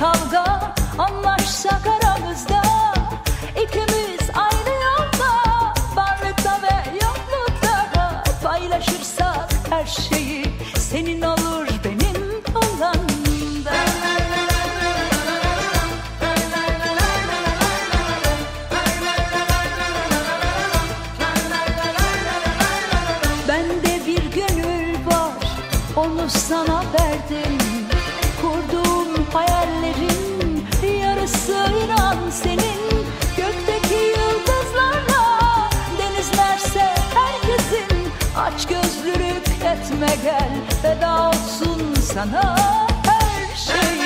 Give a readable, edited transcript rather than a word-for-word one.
kavga, anlaşsak aramızda. İkimiz aynı yolda, varlıkta ve yoklukta. Paylaşırsak her şeyi, senin olur benim olanımda. Bende bir gönül var, onu sana verdim. Kurduğum hayallerin yarısı inan senin. Gökteki yıldızlarla denizlerse herkesin. Aç gözlülük etme gel, feda olsun sana her şey.